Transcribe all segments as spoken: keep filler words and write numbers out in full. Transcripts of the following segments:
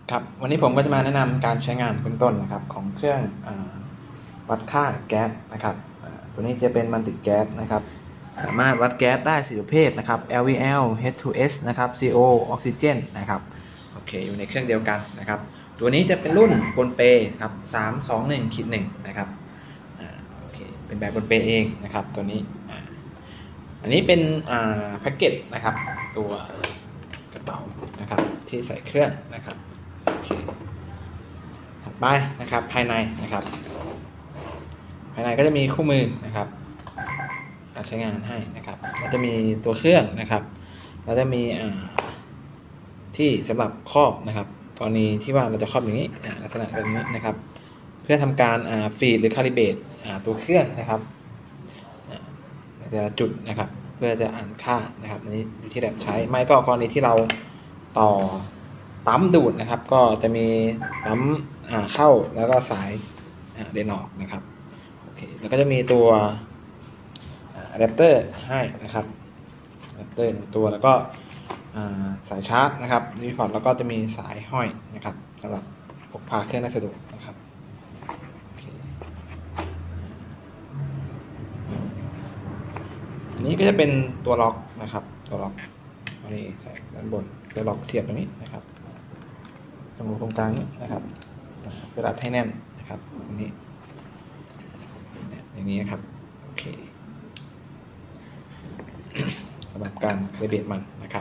ครับวันนี้ผมก็จะมาแนะนำการใช้งานเบื้องต้นนะครับของเครื่องอวัดค่าแก๊สนะครับตัวนี้จะเป็นมัลติแก๊สนะครับสามารถวัดแก๊สได้สี่ประเภทนะครับ แอล วี แอล เอช ทู เอส นะครับ ซี โอ ออกซิเจนนะครับโอเคอยู่ในเครื่องเดียวกันนะครับตัวนี้จะเป็นรุ่นบนเปครับสาม สอง หนึ่ง หนึ่งนะครับโอเคเป็นแบบบนเปเองนะครับตัวนี้อันนี้เป็นแพ็กเกจนะครับตัวกระเป๋านะครับที่ใส่เครื่องนะครับโอเคถัดไปนะครับภายในนะครับภายในก็จะมีคู่มือนะครับการใช้งานให้นะครับก็จะมีตัวเครื่องนะครับแล้วจะมีที่สำหรับครอบนะครับกรณีที่ว่าเราจะครอบอย่างนี้ลักษณะแบบนี้นะครับเพื่อทำการฟีดหรือคาลิเบรตตัวเครื่องนะครับแต่ละจุดนะครับเพื่อจะอ่านค่านะครับอันนี้อยู่ที่แบบใช้ไม่ก็กรณีที่เราต่อปั๊มดูดนะครับก็จะมีปั๊มเข้าแล้วก็สายเดินออกนะครับโอเคแล้วก็จะมีตัวอะแดปเตอร์ให้นะครับอะแดปเตอร์หนึ่งตัวแล้วก็สายชาร์จนะครับรีพอร์ตแล้วก็จะมีสายห้อยนะครับสำหรับพกพาเครื่องได้สะดวกนะครับอันนี้ก็จะเป็นตัวล็อกนะครับตัวล็อกอันนี้ใส่ด้านบนตัวล็อกเสียบตรงนี้นะครับตรงตรงกลางนี้นะครับเพื่อรัดให้แน่นนะครับอันนี้อย่างนี้ครับโอเคสำหรับการคาลิเบรตมันนะครับ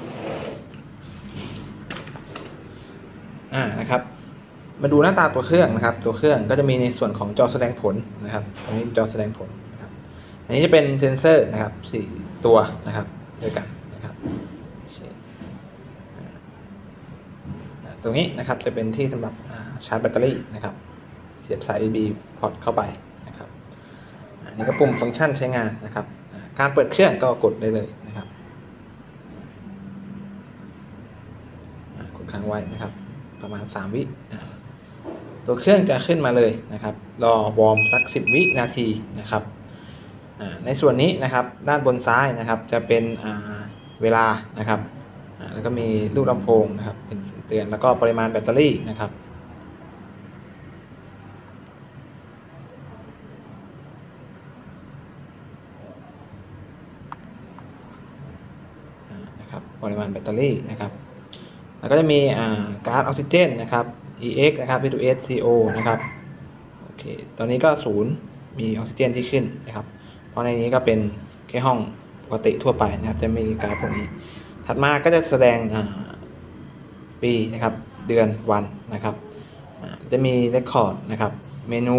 อ่านะครับมาดูหน้าตาตัวเครื่องนะครับตัวเครื่องก็จะมีในส่วนของจอแสดงผลนะครับตรงนี้จอแสดงผลนะครับอันนี้จะเป็นเซ็นเซอร์นะครับสี่ตัวนะครับด้วยกันนะครับตรงนี้นะครับจะเป็นที่สำหรับชาร์จแบตเตอรี่นะครับเสียบสาย ยู เอส บี พอร์ตเข้าไปนะครับอันนี้ก็ปุ่มฟังก์ชันใช้งานนะครับการเปิดเครื่องก็กดได้เลยนะครับกดค้างไว้นะครับประมาณสามวิตัวเครื่องจะขึ้นมาเลยนะครับรอวอร์มสักสิบวินาทีนะครับในส่วนนี้นะครับด้านบนซ้ายนะครับจะเป็นเวลานะครับแล้วก็มีลูกลำโพงนะครับเป็นเตือนแล้วก็ปริมาณแบตเตอรี่นะครับนะครับปริมาณแบตเตอรี่นะครับแล้วก็จะมีก๊าซออกซิเจนนะครับ อี เอ็กซ์ นะครับ พี ทู เอส ซี โอ นะครับโอเคตอนนี้ก็ศูนย์มีออกซิเจนที่ขึ้นนะครับเพราะในนี้ก็เป็นแค่ห้องปกติทั่วไปนะครับจะไม่มีก๊าซพวกนี้ถัดมาก็จะแสดงปีนะครับเดือนวันนะครับจะมีเรคคอร์ดนะครับเมนู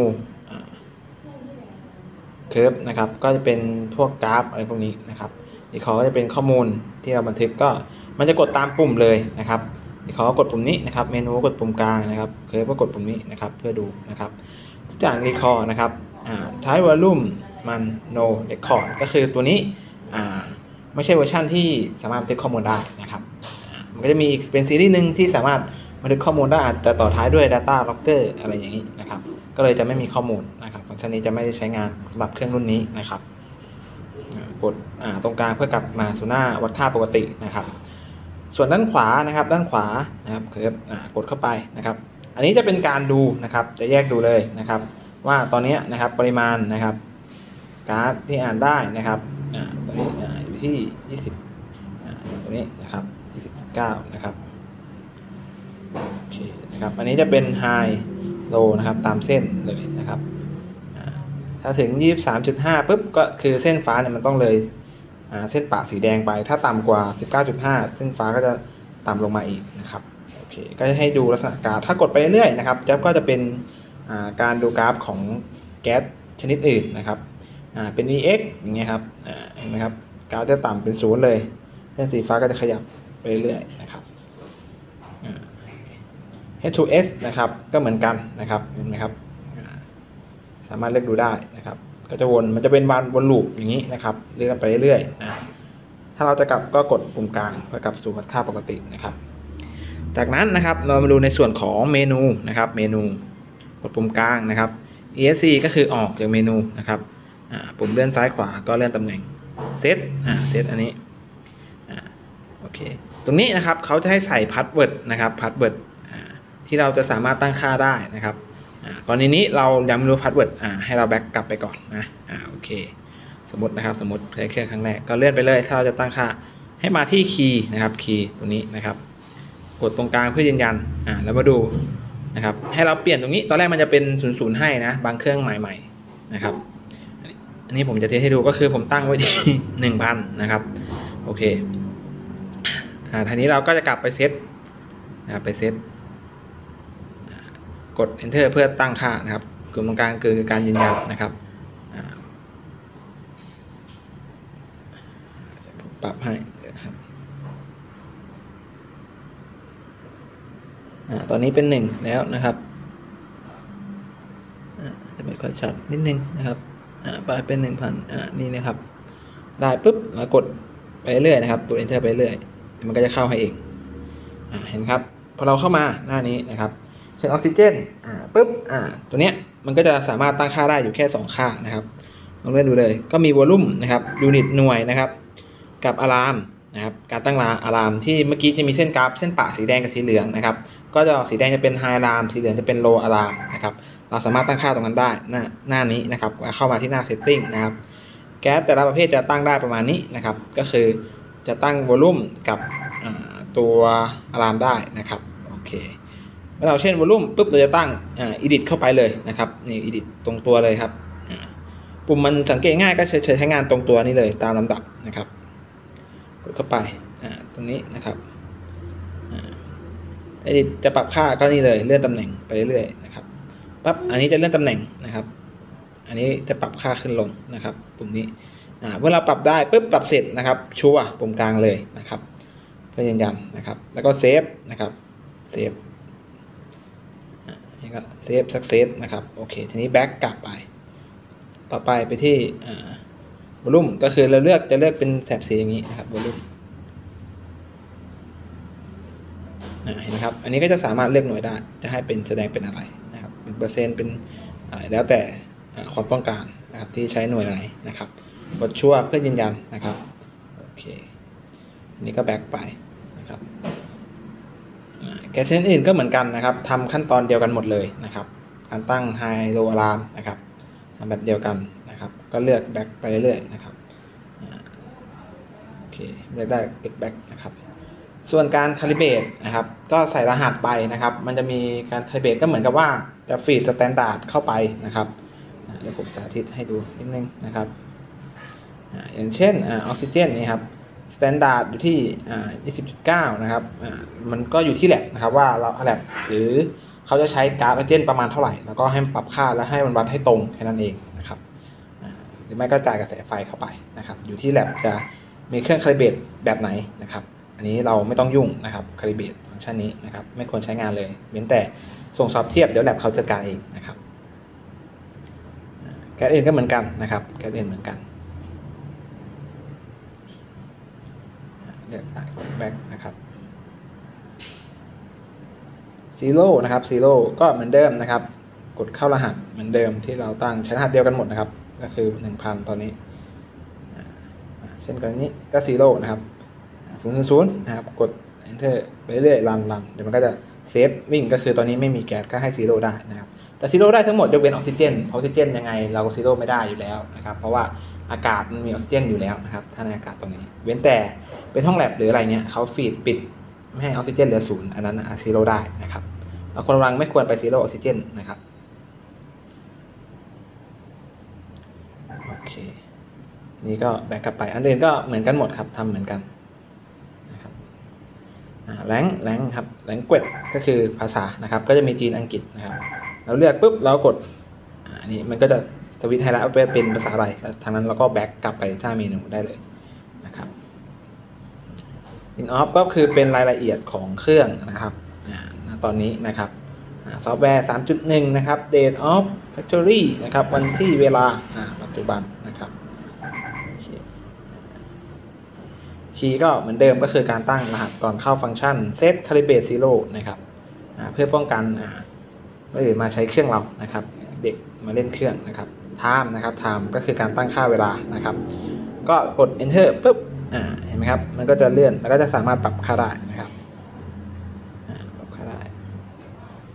เคิร์ฟนะครับก็จะเป็นพวกกราฟอะไรพวกนี้นะครับดีคอร์ก็จะเป็นข้อมูลที่เราบันทึกก็มันจะกดตามปุ่มเลยนะครับดีคอร์ก็กดปุ่มนี้นะครับเมนูกดปุ่มกลางนะครับเคิร์ฟก็กดปุ่มนี้นะครับเพื่อดูนะครับจากดีคอร์นะครับใช้วอลลุ่มมัน no record ก็คือตัวนี้ไม่ใช่เวอร์ชันที่สามารถบันทึกข้อมูลได้นะครับมันก็จะมีอีกเป็นซีรีส์หนึ่งที่สามารถบันทึกข้อมูลได้อาจจะต่อท้ายด้วย Data Logger อะไรอย่างนี้นะครับก็เลยจะไม่มีข้อมูลนะครับฟังก์ชันนี้จะไม่ได้ใช้งานสำหรับเครื่องรุ่นนี้นะครับกดตรงกลางเพื่อกลับมาสู่หน้าวัดค่าปกตินะครับส่วนด้านขวานะครับด้านขวานะครับคือกดเข้าไปนะครับอันนี้จะเป็นการดูนะครับจะแยกดูเลยนะครับว่าตอนนี้นะครับปริมาณนะครับก๊าซที่อ่านได้นะครับตอนนี้อยู่ที่ยี่สิบตรงนี้นะครับยี่สิบเก้านะครับโอเคนะครับอันนี้จะเป็น High Low นะครับตามเส้นเลยนะครับถ้าถึง ยี่สิบสามจุดห้า ปุ๊บก็คือเส้นฟ้าเนี่ยมันต้องเลยเส้นปะสีแดงไปถ้าต่ำกว่า สิบเก้าจุดห้า เส้นฟ้าก็จะต่ำลงมาอีกนะครับโอเคก็จะให้ดูลักษณะกราฟถ้ากดไปเรื่อยๆนะครับจะก็จะเป็นการดูกราฟของแก๊สชนิดอื่นนะครับเป็น อี เอ็กซ์ อย่างเงี้ยครับเห็นไหมครับกราฟจะต่ำเป็นศูนย์เลยเส้นสีฟ้าก็จะขยับไปเรื่อยๆนะครับ เอช ทู เอส นะครับก็เหมือนกันนะครับเห็นไหมครับสามารถเลือกดูได้นะครับก็จะวนมันจะเป็นวนวนลูปอย่างนี้นะครับเลื่อนไปเรื่อยๆนะถ้าเราจะกลับก็กดปุ่มกลางเพื่อกลับสู่ค่าปกตินะครับจากนั้นนะครับเรามาดูในส่วนของเมนูนะครับเมนูกดปุ่มกลางนะครับ อี เอส ซี ก็คือออกจากเมนูนะครับปุ่มเลื่อนซ้ายขวาก็เลื่อนตำแหน่งเซตอ่าเซตอันนี้อ่าโอเคตรงนี้นะครับเขาจะให้ใส่พาสเวิร์ดนะครับพาสเวิร์ดที่เราจะสามารถตั้งค่าได้นะครับกรณีนี้เรายังไม่รู้พาสเวิร์ดให้เราแบ็กกลับไปก่อนนะอ่าโอเคสมมตินะครับสมมติใช้เครื่องครั้งแรกก็เลื่อนไปเลยถ้าเราจะตั้งค่าให้มาที่คีย์นะครับคีย์ตรงนี้นะครับกดตรงกลางเพื่อยืนยันอ่าแล้วมาดูนะครับให้เราเปลี่ยนตรงนี้ตอนแรกมันจะเป็นศูนย์ ศูนย์ให้นะบางเครื่องใหม่ๆนะครับอันนี้ผมจะเทสให้ดูก็คือผมตั้งไว้ที่ หนึ่งพัน นะครับโอเคอ่าทีนี้เราก็จะกลับไปเซตนะครับไปเซตกด enter เพื่อตั้งค่านะครับกลุ่มตรงกลางคือการยืนยันนะครับปรับให้ครับตอนนี้เป็นหนึ่งแล้วนะครับจะไม่ค่อยชัดนิดนึงนะครับปรับเป็นหนึ่งพันนี่นะครับได้ปุ๊บเรากดไปเรื่อยนะครับกด enter ไปเรื่อยมันก็จะเข้าให้เองเห็นครับพอเราเข้ามาหน้านี้นะครับเช่นออกซิเจนอ่าปุ๊บอ่าตัวเนี้ยมันก็จะสามารถตั้งค่าได้อยู่แค่สองค่านะครับลองเล่นดูเลยก็มีวอลลุ่มนะครับยูนิตหน่วยนะครับกับอะลามนะครับการตั้งอะลามที่เมื่อกี้จะมีเส้นกราฟเส้นปะสีแดงกับสีเหลืองนะครับก็จะสีแดงจะเป็นไฮอะลามสีเหลืองจะเป็นโลอะลามนะครับเราสามารถตั้งค่าตรงนั้นได้หน้าหน้านี้นะครับเข้ามาที่หน้า setting นะครับแก๊สแต่ละประเภทจะตั้งได้ประมาณนี้นะครับก็คือจะตั้งวอลลุ่มกับตัวอะลามได้นะครับโอเคเมื่อเราเช่นวอลลุ่มปุ๊บเราจะตั้งอ่า edit เข้าไปเลยนะครับนี่ edit ตรงตัวเลยครับปุ่มมันสังเกตง่ายก็ใช้ใช้งานตรงตัวนี้เลยตามลำดับนะครับกดเข้าไปอ่าตรงนี้นะครับอ่า edit จะปรับค่าก็นี่เลยเลื่อนตำแหน่งไปเรื่อยๆนะครับปั๊บอันนี้จะเลื่อนตำแหน่งนะครับอันนี้จะปรับค่าขึ้นลงนะครับปุ่มนี้อ่าเมื่อเราปรับได้ปุ๊บปรับเสร็จนะครับชัวร์ปุ่มกลางเลยนะครับเพื่อยืนยันนะครับแล้วก็เซฟนะครับเซฟนี่ก็เซฟสักเซฟนะครับโอเคทีนี้แบ็กกลับไปต่อไปไปที่วอลลุ่มก็คือเราเลือกจะเลือกเป็นแถบสีอย่างนี้นะครับวอลลุ่มเห็นไหมครับอันนี้ก็จะสามารถเลือกหน่วยได้จะให้เป็นแสดงเป็นอะไรนะครับเป็นเปอร์เซ็นต์เป็นอะไรแล้วแต่ความต้องการนะครับที่ใช้หน่วยไหนนะครับกดชัวร์เพื่อยืนยันนะครับโอเคอันนี้ก็แบ็กไปนะครับแกชอื่นก็เหมือนกันนะครับทำขั้นตอนเดียวกันหมดเลยนะครับการตั้งไฮโลอะลามนะครับทำแบบเดียวกันนะครับก็เลือกแบ็กไปเรื่อยๆนะครับโอเคเลือกได้เก็บแบ็กนะครับส่วนการคาลิเบรตนะครับก็ใส่รหัสไปนะครับมันจะมีการคาลิเบรตก็เหมือนกับว่าจะฟีดสแตนดาร์ดเข้าไปนะครับเดี๋ยวผมสาธิตให้ดูนิดนึงนะครับอย่างเช่นออกซิเจนนี่ครับสแตนดาร์ดอยู่ที่ ยี่สิบจุดเก้า นะครับมันก็อยู่ที่แลบนะครับว่าเราแลบหรือเขาจะใช้ก๊าซออกซิเจนประมาณเท่าไหร่แล้วก็ให้ปรับค่าแล้วให้มันวัดให้ตรงแค่นั้นเองนะครับหรือไม่ก็จ่ายกระแสไฟเข้าไปนะครับอยู่ที่แลบจะมีเครื่องคาลิเบรตแบบไหนนะครับอันนี้เราไม่ต้องยุ่งนะครับคาลิเบรตฟังก์ชันนี้นะครับไม่ควรใช้งานเลยเว้นแต่ส่งสอบเทียบเดี๋ยวแลบเขาจัดการเองนะครับแก๊สอื่นก็เหมือนกันนะครับแก๊สอื่นเหมือนกันเลือกแบ็กนะครับซีโร่นะครับซีโร่ก็เหมือนเดิมนะครับกดเข้ารหัสเหมือนเดิมที่เราตั้งใช้รหัสเดียวกันหมดนะครับก็คือ หนึ่งพัน ตอนนี้เช่นกรณีนี้ก็ซีโร่นะครับศูนย์ ศูนย์ ศูนย์นะครับกด enter ไปเรื่อยรันรันเดี๋ยวมันก็จะเซฟวิ่งก็คือตอนนี้ไม่มีแก๊สก็ให้ซีโร่ได้นะครับแต่ซีโร่ได้ทั้งหมดยกเว้นออกซิเจนออกซิเจนยังไงเราซีโร่ไม่ได้อยู่แล้วนะครับเพราะว่าอากาศมันมีออกซิเจนอยู่แล้วนะครับถ้าในอากาศตรงนี้เว้นแต่เป็นห้องแลบหรืออะไรเงี้ยเขาฟีดปิดไม่ให้ออกซิเจนเหลือศูนย์อันนั้นซีโร่ได้นะครับเราควรวางไม่ควรไปซีโร่ออกซิเจนนะครับโอเคนี่ก็แบ็กกลับไปอันอื่นก็เหมือนกันหมดครับทำเหมือนกันนะครับแรงแรงครับแรงเกวดก็คือภาษานะครับก็จะมีจีนอังกฤษนะครับเราเลือกปุ๊บเรากดอันนี้มันก็จะสวิตช์ให้แล้วเป็นภาษาอะไรทางนั้นเราก็แบ็กกลับไปที่เมนูได้เลยนะครับ in off ก็คือเป็นรายละเอียดของเครื่องนะครับตอนนี้นะครับซอฟต์แวร์ สามจุดหนึ่ง นะครับ date of factory นะครับวันที่เวลาปัจจุบันนะครับคีย์ก็เหมือนเดิมก็คือการตั้งรหัสก่อนเข้าฟังก์ชัน set calibrate zero นะครับเพื่อป้องกันไม่อื่นมาใช้เครื่องเรานะครับเด็กมาเล่นเครื่องนะครับ time นะครับ time ก็คือการตั้งค่าเวลานะครับก็กด enter ปุ๊บเห็นไหมครับมันก็จะเลื่อนแล้วก็จะสามารถปรับค่าได้นะครับปรับค่าได้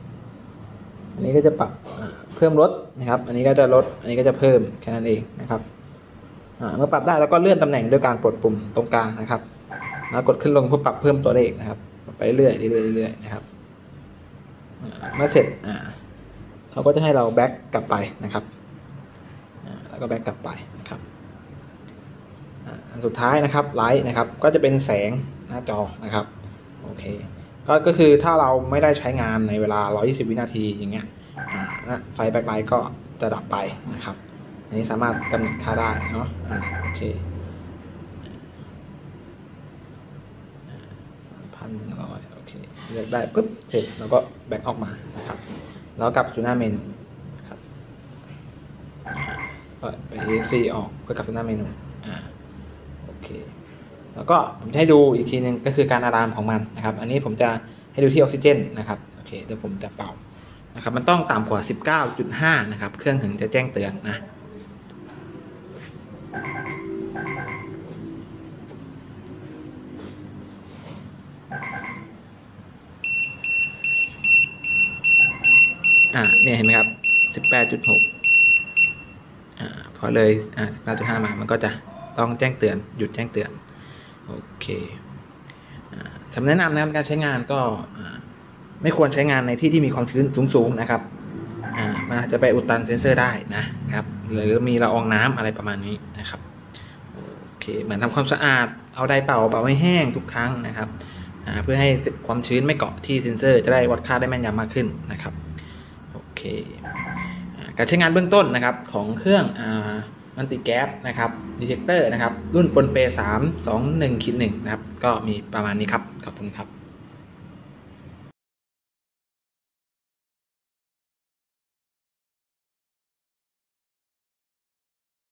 อันนี้ก็จะปรับเพิ่มลดนะครับอันนี้ก็จะลดอันนี้ก็จะเพิ่มแค่นั้นเองนะครับเมื่อปรับได้แล้วก็เลื่อนตำแหน่งด้วยการกดปุ่มตรงกลางนะครับแล้วกดขึ้นลงเพื่อปรับเพิ่มตัวเลขนะครับไปเรื่อยเรื่อยเรื่อยนะครับเมื่อเสร็จเขาก็จะให้เราแบ็กกลับไปนะครับแล้วก็แบ็กกลับไปนะครับอันสุดท้ายนะครับไลท์นะครับก็จะเป็นแสงหน้าจอนะครับโอเคก็ก็คือถ้าเราไม่ได้ใช้งานในเวลาหนึ่งร้อยยี่สิบวินาทีอย่างเงี้ยไฟแบ็คไลท์ก็จะดับไปนะครับอันนี้สามารถกำหนดค่าได้เนาะอ่าโอเคสามพันหนึ่งร้อยโอเคเลือกได้ปุ๊บเสร็จแล้วก็แบ็คออกมานะครับแล้วกลับสู่หน้าเมนูนะครับก็ไป อี เอ็กซ์ ซี ออกเพื่อกลับสู่หน้าเมนูอ่าโอเคแล้วก็ผมจะให้ดูอีกทีนึงก็คือการอะลามของมันนะครับอันนี้ผมจะให้ดูที่ออกซิเจนนะครับโอเคเดี๋ยวผมจะเป่านะครับมันต้องต่ำกว่า สิบเก้าจุดห้า นะครับเครื่องถึงจะแจ้งเตือนนะอ่าเนี่ยเห็นไหมครับ สิบแปดจุดหก อ่าพอเลยอ่า สิบเก้าจุดห้า มามันก็จะต้องแจ้งเตือนหยุดแจ้งเตือนโอเคคำแนะนำนะครับการใช้งานก็ไม่ควรใช้งานในที่ที่มีความชื้นสูงๆนะครับมันอาจจะไปอุดตันเซนเซอร์ได้นะครับหรือมีละอองน้ำอะไรประมาณนี้นะครับโอเคเหมือนทำความสะอาดเอาไดร์เป่าเป่าให้แห้งทุกครั้งนะครับเพื่อให้ความชื้นไม่เกาะที่เซนเซอร์จะได้วัดค่าได้แม่นยำมากขึ้นนะครับโอเคการใช้งานเบื้องต้นนะครับของเครื่องมัลติแก๊สนะครับดีเทคเตอร์นะครับรุ่นปนเปสาม สอง หนึ่ง หนึ่งนะครับก็มีประมาณนี้ครับขอบคุณครับ